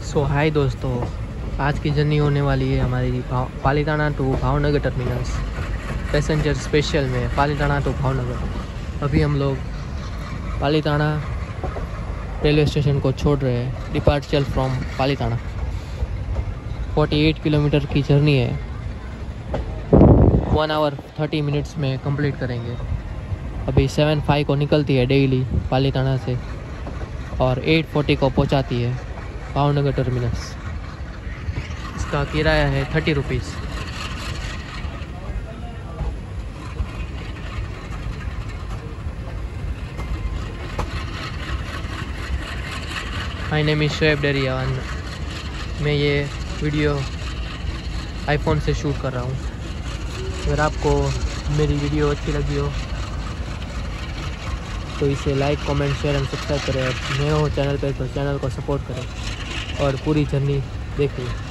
सो हाय दोस्तों, आज की जर्नी होने वाली है हमारी Palitana to Bhavnagar terminals passenger special में। पालीताना टू भावनगर। अभी हम लोग पालीताना रेलवे स्टेशन को छोड़ रहे हैं। डिपार्चर फ्रॉम पालीताना 48 किलोमीटर की जर्नी है। 1 आवर 30 मिनट्स में कंप्लीट करेंगे। अभी 7:05 को निकलती है डेली पालीताना से और 8:40 को पहुंचाती है भावनगर टर्मिनस। इसका किराया है 30 rupees. My name is Shoaib Dariya. मैं ये वीडियो आईफोन से शूट कर रहा हूँ। अगर आपको मेरी वीडियो अच्छी लगी हो तो इसे like, comment, share and subscribe करें। और नए हो चैनल पे तो चैनल को सपोर्ट करें और पूरी जर्नी देखें।